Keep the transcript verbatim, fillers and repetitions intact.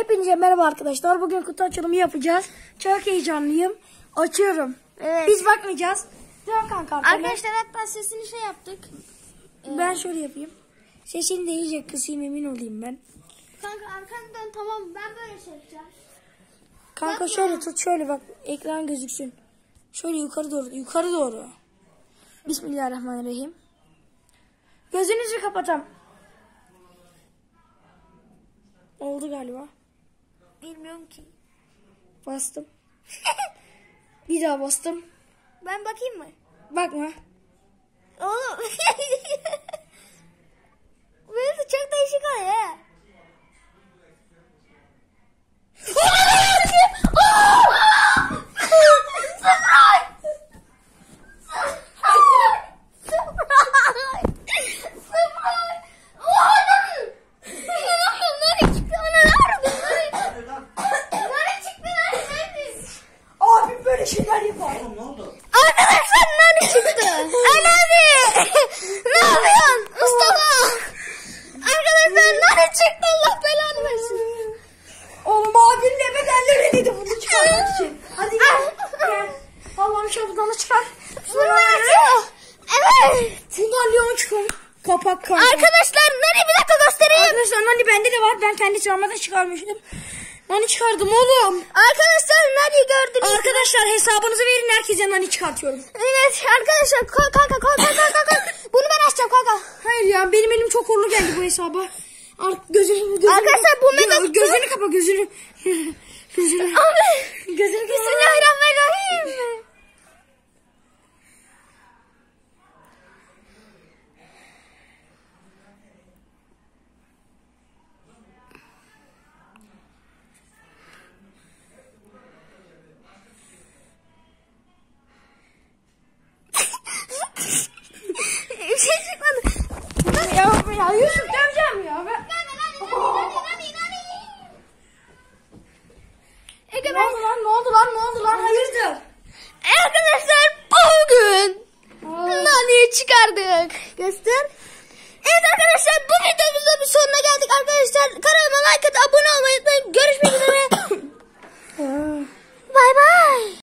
Hepinize merhaba arkadaşlar. Bugün kutu açılımı yapacağız. Çok heyecanlıyım. Açıyorum. Evet. Biz bakmayacağız. Dön kanka. Arkadaşlar hatta sesini şey yaptık. Ben şöyle yapayım. Sesini de iyice kısayım, emin olayım ben. Kanka arkamdan tamam, ben böyle şey yapacağım. Kanka Bakma. şöyle tut, şöyle bak, ekran gözüksün. Şöyle yukarı doğru, yukarı doğru. Bismillahirrahmanirrahim. Gözünüzü kapatam. Oldu galiba. Bilmiyorum ki. Bastım. Bir daha bastım. Ben bakayım mı? Bakma. Oğlum. Burası çok değişik oluyor ya. Abim böyle şeyler yapar. Oğlum ne oldu? Arkadaşlar nane çıktı. Ali abi. Ne yapıyorsun? Mustafa. Arkadaşlar nane çıktı, Allah belanı versin. Oğlum abimle bedenleri dedi bunu çıkarmak için. Hadi gel. Gel. Allah'ım şapkanı çıkar. Evet. Fundalyon çıkar. Kapak kanka. Arkadaşlar nane bir dakika göstereyim. Arkadaşlar hani bende de var. Ben kendi çağırmadan çıkarmıştım. Nani çıkardım oğlum. Arkadaşlar nane gördünüz. Arkadaşlar hesabınızı verin, herkese nani çıkartıyorum. Evet arkadaşlar kalk kanka kalk kalk kalk kalk. Bunu ben açacağım kanka. Hayır ya, benim elim çok horlu geldi bu hesaba. Ar gözünü, gözünü, Arkadaşlar bu mega Gö- Gözünü kapa, gözünü. Gözünü. Abi. Gözünü kapa. Bismillahirrahmanirrahim. Bir şey çıkmadı. Ya, ya Yusuf döveceğim ya. Ben... Ege Ne ben... oldu lan, ne oldu lan, ne oldu lan, hayırdır? Arkadaşlar bugün naneyi çıkardık. Göster. Evet arkadaşlar, bu videomuzda bir sonuna geldik arkadaşlar. Kanalıma like atıp abone olmayı unutmayın. Görüşmek üzere. Bay bay.